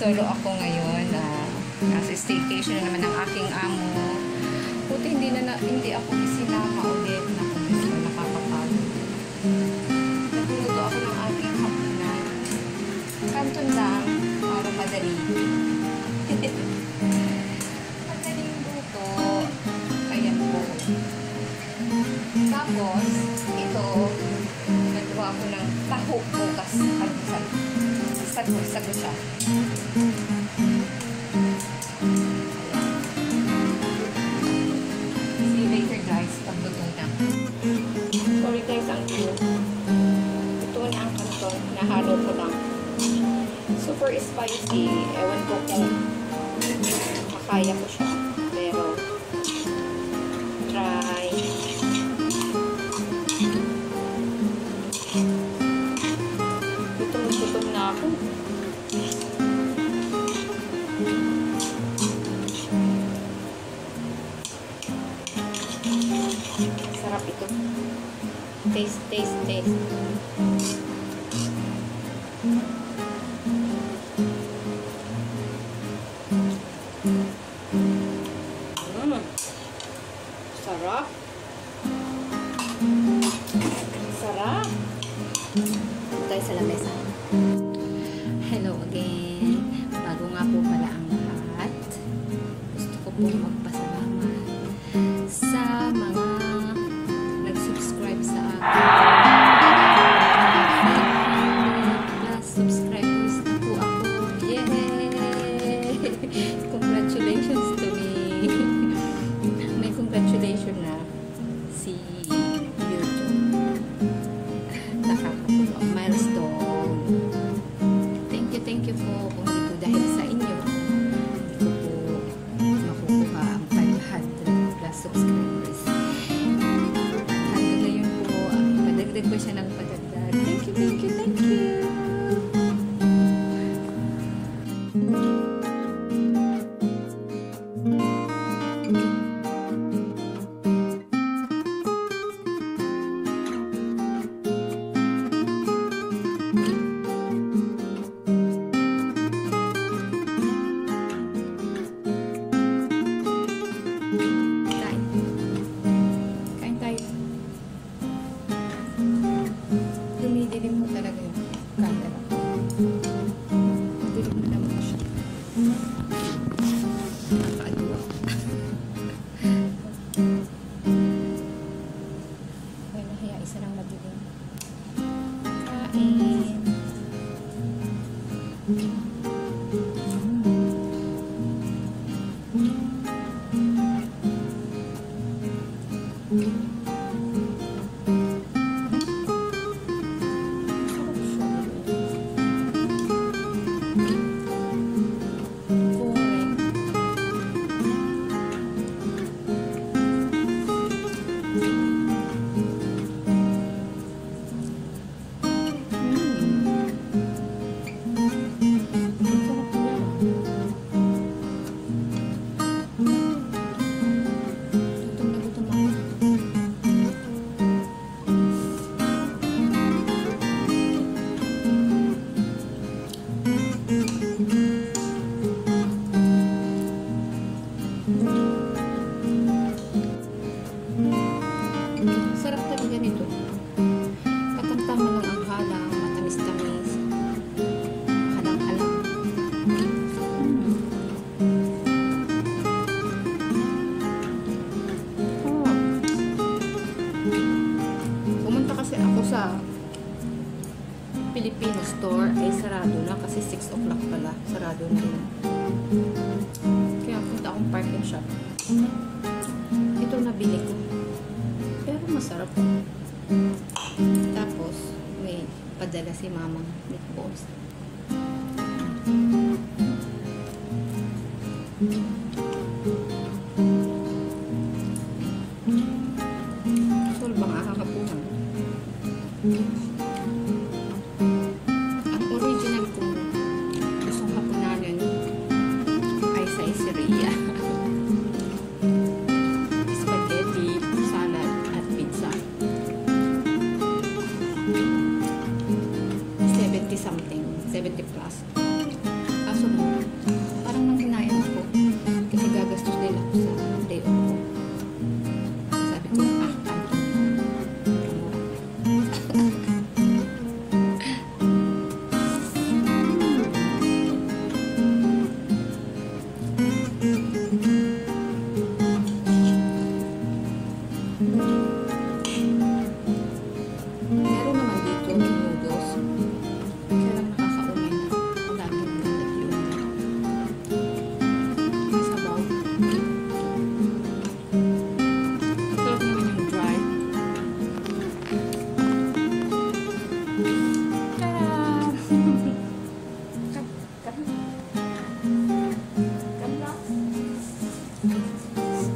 Solo ako ngayon. Nasa staycation na naman ang aking amo. Buti hindi ako isinama ulit na kung gusto nakakapagod. Nagluto ako ng aking hapunan. Kanton lang, para madali. Madaling luto. Ayan po. Tapos, ito, nagawa ko ng taho bukas. Sago siya. See you later guys, pagluto na. Sorry guys, ang cute. Ito na ang kanton. Nahalo ko lang. Super spicy. Ewan ko kung makaya ko siya. Pero, try. Gutom na ako. Sarap ito. Taste. Sarap. Sarap. Tayo sa lamesa. Hello again. Bago nga po pala ang lahat, gusto ko pong magpasalamat sa mga nag-subscribe sa akin. 500+ subscribers na po ako. Yay! Congratulations to me. May congratulations na si YouTube. Nakakatuwa. Milestone. Thank you po. Kung hindi po dahil sa inyo, hindi ko po makukuha ang 500+ subscribers. Hanggang ngayon po, padagdag ko siya ng padagdag. Thank you. Kain tayo. Dumidilim mo talaga yung camera. Dilim mo naman siya. Nakakaliwa. Okay, nahiya. Isa lang madilim. Kain. Sarap talaga nito. Katang-tama lang ang halang, matamis-tamis. Halang-halang. Pumunta kasi ako sa Filipino store ay sarado na kasi 6 o'clock pala. Sarado na yun. Kaya punta akong parking shop. Ito nabili ko. Pero masarap. Tapos, may padala si mamang meatballs. Sul bang akakapuhan? Ang original kong gustong hapunanan ay sa Iseria. Spaghetti, salad, at pizza. 70 something.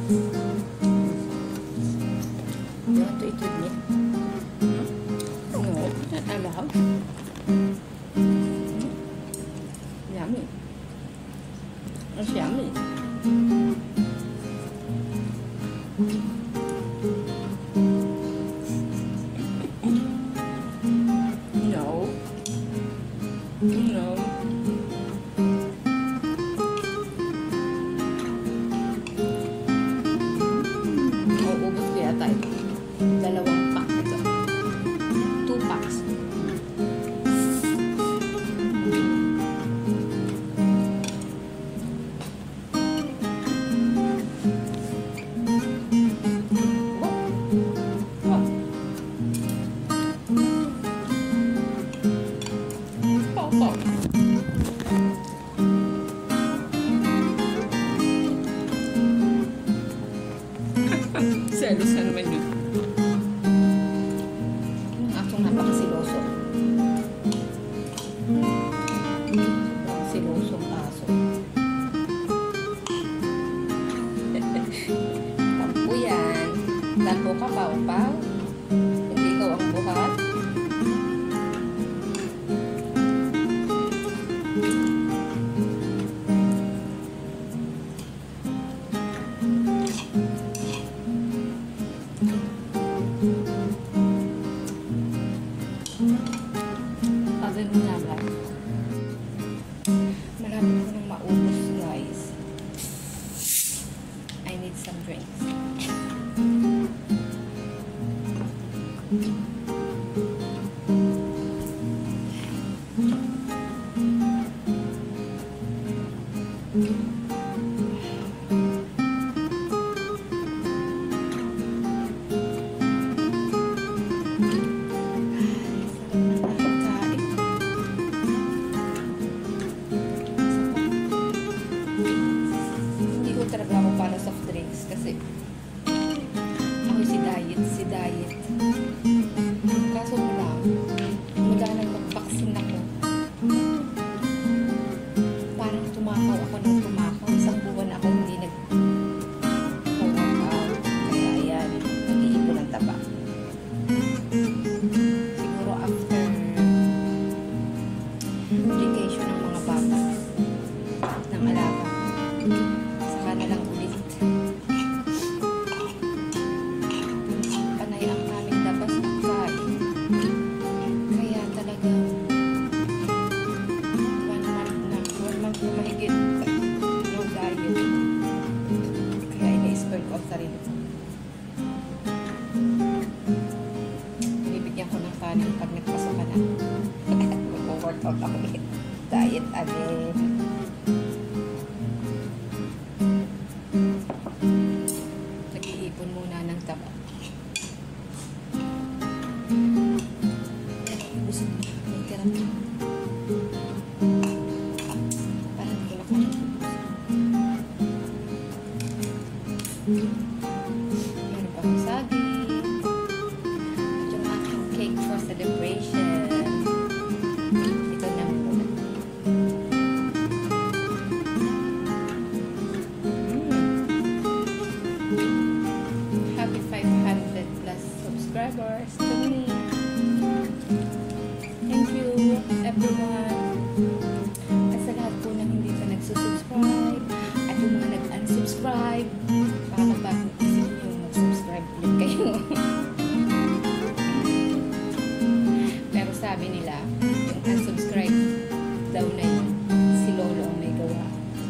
You want to eat with me? No, not allowed. Yummy. It's yummy. No. No. Mauubos ko yata ito. 2 pack ito. 2 packs. Selos na naman yun. Ang akong napakasiloso. Silosong aso. Tampo yan. Tampo ka, Pau-Pau. Hindi ikaw ang buhat. Oven mo na ba? Malapit ko nang maubos, guys. I need some drinks. Talaga ako para soft drinks kasi ako si diet. Kaso mula nang mag-vaccine ako, parang tumakaw ako ng tumakaw. Isang buwan ako hindi nag-workout. Kaya ayan, nag-iipon ng taba. Siguro after vacation ng mga bata ng alaga, na lang ulit. Panay ang aming labas at kain. Kaya talaga 1 month na mahigit no diet. Kaya ina-spoil ko ang sarili ko. Binibigyan ko ng kanin pag nagpasok ka na. Mag-workout ako ulit. Diet again. Nag-iipon muna ng taba. Busog. May tirang. Parang hindi ko nakakabusog. Meron pa akong saging. At yung aking cake for celebration. Ito na muna. Happy 500 plus subscribers to me. Thank you everyone. At sa lahat po ng hindi pa nagsusubscribe at yung mga nag-unsubscribe, baka magbagong isip nyo mag-subscribe ulit kayo. Pero sabi nila, yung unsubscribe daw na yun, si Lolo ang may gawa.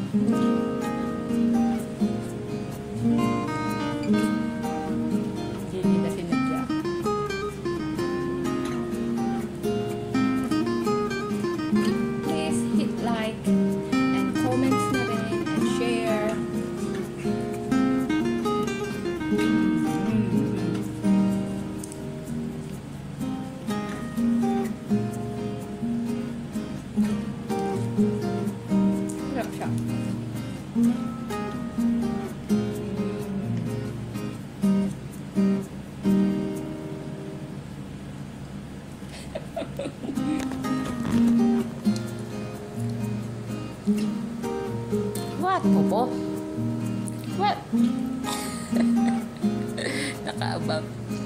Please hit like and comments na rin and share. about?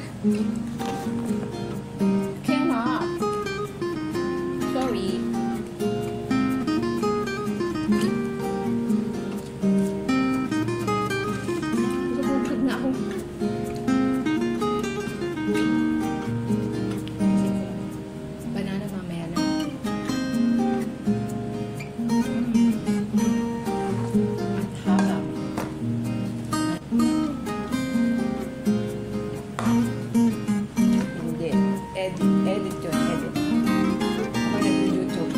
Cannot. Sorry. Nabubog na ako. Banana mamaya na. Harap. Hindi. Edit yun. Edit. Ako nag-YouTube.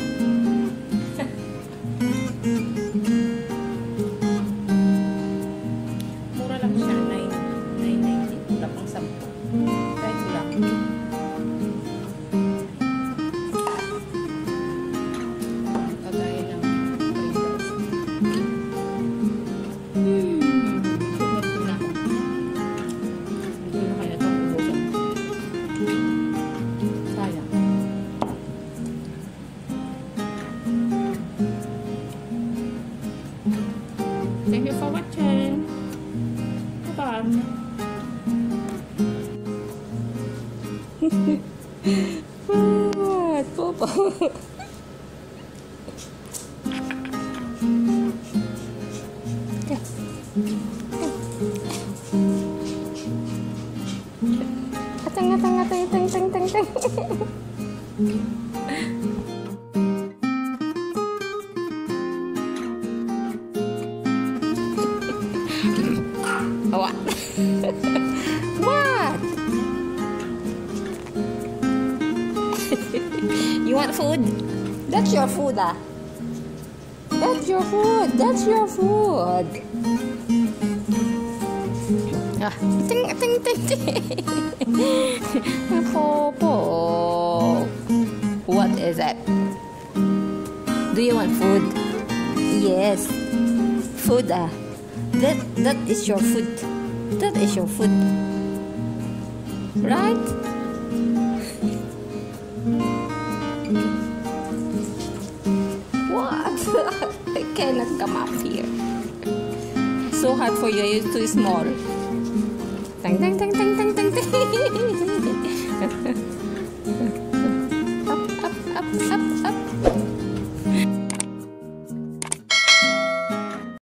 Mura lang siya. 9.90. Wala pang 10. Kahit wala. Kagaya ng Pringles. Sumunod ko na ako. Hindi na kaya itong ubusan. Sayang. Thank you for watching. Bye-bye. What? Popo. Atang, atang, atang, atang, atang, atang, atang. What? What? You want food? That's your food, ah. That's your food. That's your food. Ah, ting, ting, ting, ting. Popo. What is that? Do you want food? Yes. Food, ah. That is your food. That is your food. Right? What? I cannot come up here. So hard for you. You're too small.